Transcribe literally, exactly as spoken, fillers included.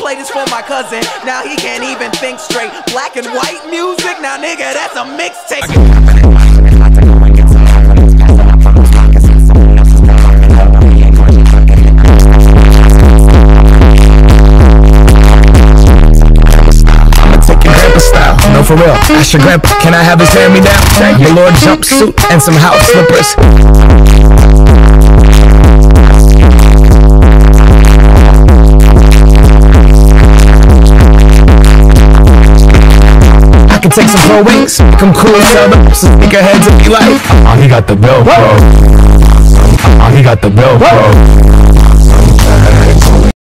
play this for my cousin. Now he can't even think straight. Black and white music, now nigga, that's a mixtape. No, for real, ask your grandpa, can I have his hand-me-down? Velour jumpsuit and some house slippers. I can take some pro wings, come cool, sell them, sneakerheads if you like. Oh, he got the VELCRO. Oh, he got the VELCRO.